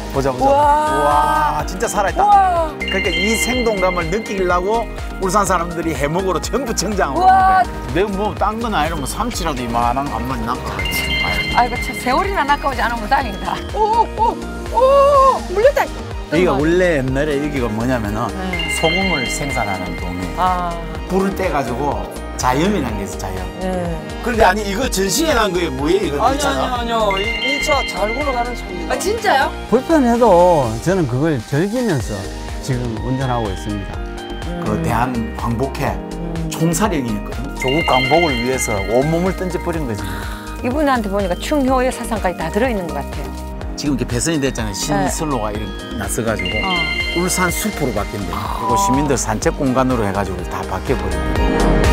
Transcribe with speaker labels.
Speaker 1: 보자.
Speaker 2: 우와.
Speaker 1: 우와, 진짜 살아있다.
Speaker 2: 우와.
Speaker 1: 그러니까 이 생동감을 느끼려고 울산 사람들이 해먹으로 전부 청장을 오는
Speaker 2: 우와.
Speaker 1: 거야. 내가 뭐 딴 건 아니라 뭐 삼치라도 이만한 거 한 마리 낚아.
Speaker 2: 아이고 참 세월이나 낚아오지 않으면 다행이다. 오 물렸다.
Speaker 1: 여기가 원래 옛날에 여기가 뭐냐면은 소금을 생산하는 동네. 불을 떼가지고 자염이라는 게 있어, 자염. 그런데 아니 이거 전시해 난 거예요, 뭐예요 이거?
Speaker 3: 아니요. 1차 잘 굴러가는 차입니다.
Speaker 2: 아 진짜요?
Speaker 4: 불편해도 저는 그걸 즐기면서 지금 운전하고 있습니다.
Speaker 1: 그 대한 광복회 총사령이었거든. 조국 광복을 위해서 온몸을 던져버린 거지.
Speaker 2: 이분한테 보니까 충효의 사상까지 다 들어있는 것 같아요.
Speaker 1: 지금 이렇게 배선이 됐잖아요. 신선로가 이렇게 났어가지고 울산 숲으로 바뀐대. 그리고 시민들 산책 공간으로 해가지고 다 바뀌어버린 거예요.